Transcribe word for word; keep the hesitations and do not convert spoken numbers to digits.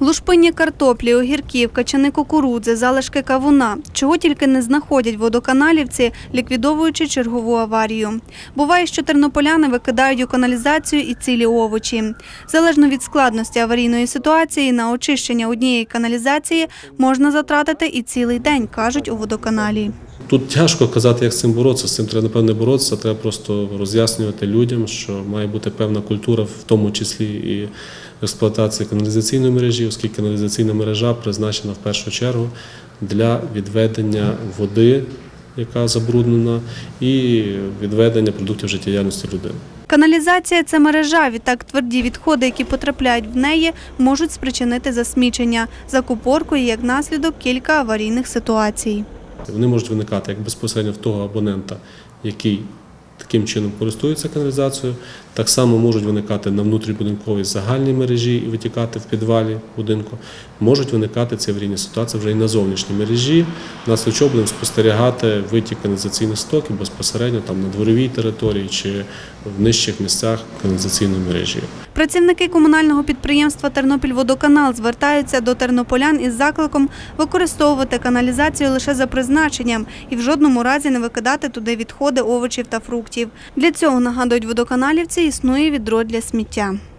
Лушпинні картоплі, огірків, качани кукурудзи, залишки кавуна. Чого тільки не знаходять водоканалівці, ліквідовуючи чергову аварію. Буває, що тернополяни викидають у каналізацію і цілі овочі. Залежно від складності аварійної ситуації, на очищення однієї каналізації можна затратити і цілий день, кажуть у водоканалі. Тут тяжко казати, як з цим боротися. З цим треба, напевне, боротися. Треба просто роз'яснювати людям, що має бути певна культура, в тому числі і експлуатації каналізаційної мережі, оскільки каналізаційна мережа призначена в першу чергу для відведення води, яка забруднена, і відведення продуктів життєдіяльності людини. Каналізація – це мережа, відтак тверді відходи, які потрапляють в неї, можуть спричинити засмічення, закупорку і, як наслідок, кілька аварійних ситуацій. Вони можуть виникати як безпосередньо в того абонента, який таким чином користується каналізацією, так само можуть виникати на внутрібудинковій загальній мережі і витікати в підвалі будинку. Можуть виникати ці аварійні ситуації вже і на зовнішній мережі, внаслідок чого будемо спостерігати витік каналізаційних стоків безпосередньо там на дворовій території чи в нижчих місцях каналізаційної мережі. Працівники комунального підприємства «Тернопільводоканал» звертаються до тернополян із закликом використовувати каналізацію лише за призначенням і в жодному разі не викидати туди відходи овочів та фруктів. Для цього, нагадують водоканалівці, існує відро для сміття.